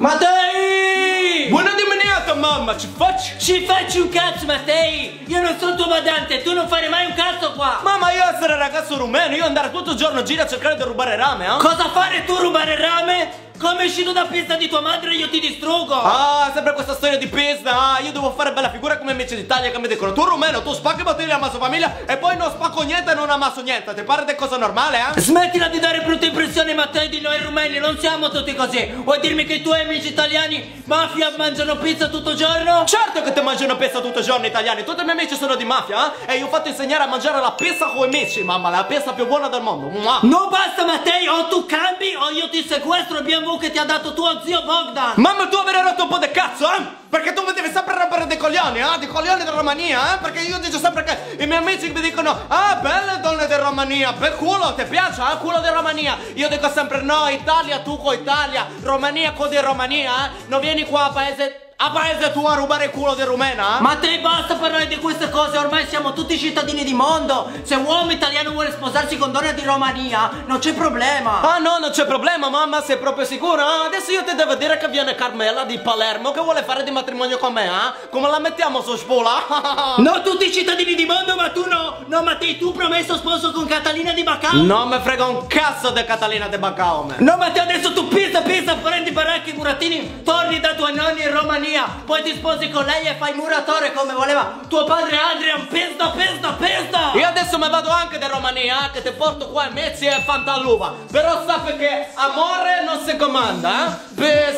Mattei! Buona dimeniata mamma, ci facci? Ci facci un cazzo, Mattei! Io non sono tuo badante, tu non fare mai un cazzo qua! Mamma, io essere ragazzo rumeno, io andare tutto il giorno a giro a cercare di rubare rame, eh? Cosa fare tu rubare rame? Come è uscito da pista di tua madre io ti distruggo! Ah, sempre questa storia di pista. Ah, io devo fare bella figura come amici d'Italia che mi dicono: tu rumeno, tu spacchi bottini alla sua famiglia e poi non spacco niente e non ammasso niente. Ti pare di cosa normale, eh? Smettila di dare brutte impressioni, Mattei, di noi rumeni, non siamo tutti così! Vuoi dirmi che i tuoi amici italiani mafia mangiano pizza tutto il giorno? Certo che ti mangiano pizza tutto il giorno italiani. Tutti i miei amici sono di mafia, eh? E io ho fatto insegnare a mangiare la pizza con i amici, mamma, la pizza più buona del mondo. Mua. Non basta, Mattei, o tu cambi o io ti sequestro il BMW che ti ha dato tuo zio Bogdan! Mamma, tu avrai rotto un po' di cazzo, eh? Perché tu mi devi sempre rompere dei coglioni, eh? Dei coglioni della Romania, eh? Perché io dico sempre che i miei amici mi dicono: ah, belle donne di Romania, bel culo, ti piace, eh? Culo di Romania. Io dico sempre: no, Italia, tu con Italia, Romania con di Romania, eh? Non vieni qua a paese tu a rubare il culo di rumena? Mattei, basta parlare di queste cose, ormai siamo tutti cittadini di mondo. Se un uomo italiano vuole sposarsi con donne di Romania, non c'è problema. Ah no, non c'è problema, mamma, sei proprio sicura? Adesso io ti devo dire che viene Carmela di Palermo che vuole fare di matrimonio con me, eh? Come la mettiamo su spola? No, tutti i cittadini di mondo, ma tu no. No, Mattei, tu promesso sposo con Catalina di Bacao. Non me frega un cazzo di Catalina di Bacao, me. No, Matteo, adesso tu pizza, prendi baracchi e burattini, torni da tuoi nonni in Romania, poi ti sposi con lei e fai muratore come voleva tuo padre Adrian. Pesta! Io adesso me vado anche da Romania, che ti porto qua in mezzo e fantaluva. Però sappi che amore non si comanda, eh?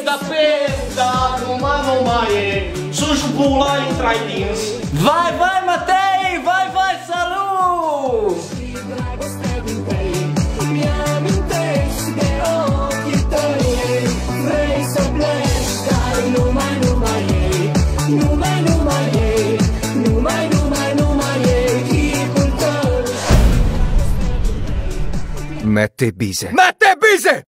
Pesta, umano mai, su spula in traitins. Vai, Mattei, vai, salut! Mette Bise.